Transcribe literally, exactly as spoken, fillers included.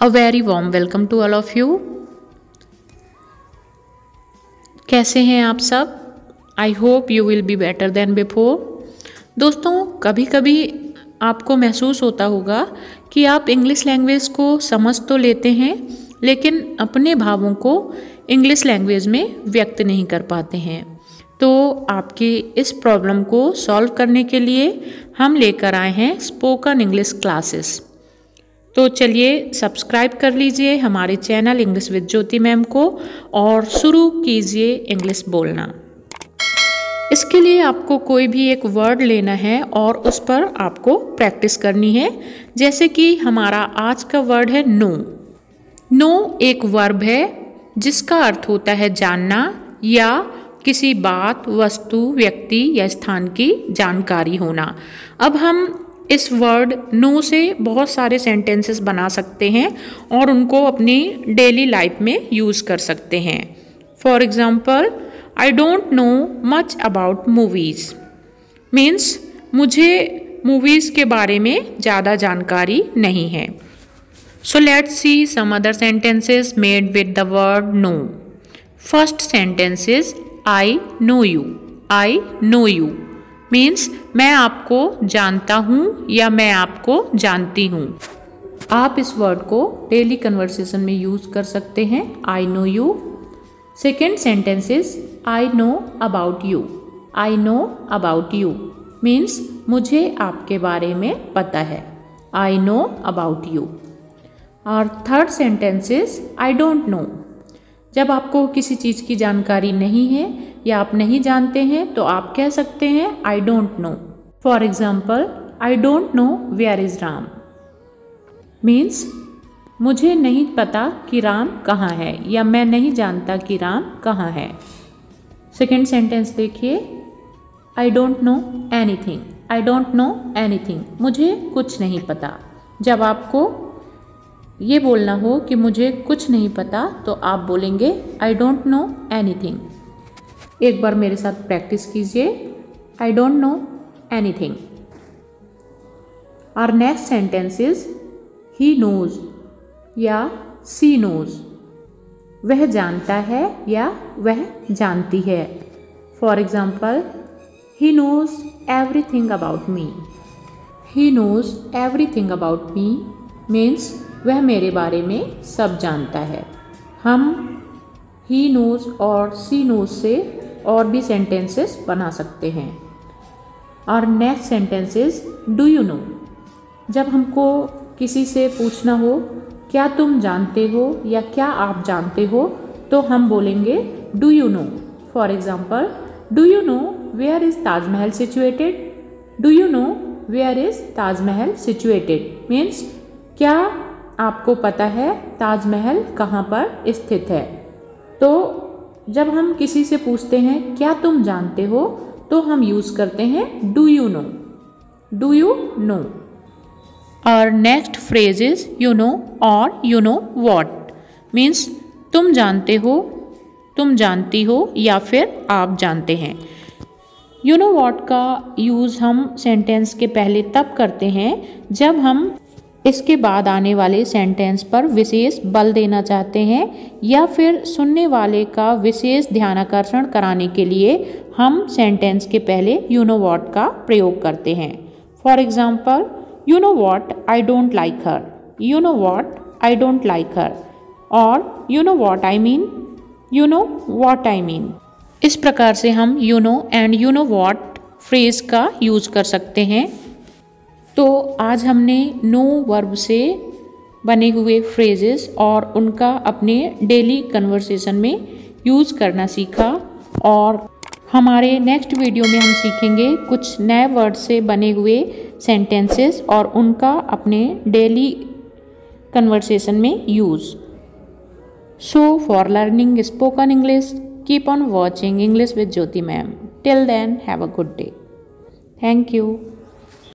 A very warm welcome to all of you. कैसे हैं आप सब? I hope you will be better than before. दोस्तों, कभी कभी आपको महसूस होता होगा कि आप इंग्लिश लैंग्वेज को समझ तो लेते हैं लेकिन अपने भावों को इंग्लिश लैंग्वेज में व्यक्त नहीं कर पाते हैं। तो आपकी इस प्रॉब्लम को सॉल्व करने के लिए हम लेकर आए हैं स्पोकन इंग्लिश क्लासेस। तो चलिए सब्सक्राइब कर लीजिए हमारे channel English with Jyoti ma'am को और शुरू कीजिए इंग्लिश बोलना। इसके लिए आपको कोई भी एक वर्ड लेना है और उस पर आपको प्रैक्टिस करनी है। जैसे कि हमारा आज का वर्ड है नो। नो एक वर्ब है जिसका अर्थ होता है जानना या किसी बात, वस्तु, व्यक्ति या स्थान की जानकारी होना। अब हम इस वर्ड नो से बहुत सारे सेंटेंसेस बना सकते हैं और उनको अपनी डेली लाइफ में यूज़ कर सकते हैं। For example, I don't know much about movies means मुझे मूवीज़ के बारे में ज़्यादा जानकारी नहीं है। So let's see some other sentences made with the word know. First sentence is I know you. I know you means मैं आपको जानता हूँ या मैं आपको जानती हूँ। आप इस वर्ड को डेली कन्वर्सेशन में यूज़ कर सकते हैं। I know you. Second sentence is I know about you. I know about you means मुझे आपके बारे में पता है। I know about you. और third sentence is I don't know. जब आपको किसी चीज़ की जानकारी नहीं है या आप नहीं जानते हैं तो आप कह सकते हैं I don't know. For example, I don't know where is Ram means मुझे नहीं पता कि राम कहाँ है या मैं नहीं जानता कि राम कहाँ है। सेकेंड सेंटेंस देखिए, I don't know anything. I don't know anything मुझे कुछ नहीं पता। जब आपको ये बोलना हो कि मुझे कुछ नहीं पता तो आप बोलेंगे आई डोंट नो एनीथिंग। एक बार मेरे साथ प्रैक्टिस कीजिए, आई डोंट नो एनीथिंग। और next sentence is he knows या सी नोज। वह जानता है या वह जानती है। For example, he knows everything about me. He knows everything about me means वह मेरे बारे में सब जानता है। हम ही नोज और सी नोज से और भी सेंटेंसेस बना सकते हैं। और next sentence is do you know. जब हमको किसी से पूछना हो क्या तुम जानते हो या क्या आप जानते हो तो हम बोलेंगे do you know. For example, do you know where is Taj Mahal situated. Do you know where is Taj Mahal situated means क्या आपको पता है ताजमहल कहाँ पर स्थित है। तो जब हम किसी से पूछते हैं क्या तुम जानते हो तो हम यूज़ करते हैं do you know. Do you know. और next phrase is you know और यू नो व्हाट मीन्स तुम जानते हो, तुम जानती हो या फिर आप जानते हैं। यू नो व्हाट का यूज़ हम सेंटेंस के पहले तब करते हैं जब हम इसके बाद आने वाले सेंटेंस पर विशेष बल देना चाहते हैं या फिर सुनने वाले का विशेष ध्यानाकर्षण कराने के लिए हम सेंटेंस के पहले यू नो व्हाट का प्रयोग करते हैं। For example, you know what I don't like her. You know what I don't like her. और you know what I mean. You know what I mean. इस प्रकार से हम you know and you know what phrase का use कर सकते हैं। तो आज हमने नो वर्ब से बने हुए फ्रेजेस और उनका अपने डेली कन्वर्सेशन में यूज़ करना सीखा। और हमारे नेक्स्ट वीडियो में हम सीखेंगे कुछ नए वर्ड से बने हुए सेंटेंसेस और उनका अपने डेली कन्वर्सेशन में use. So for learning spoken English keep on watching English with Jyoti ma'am. Till then have a good day. Thank you.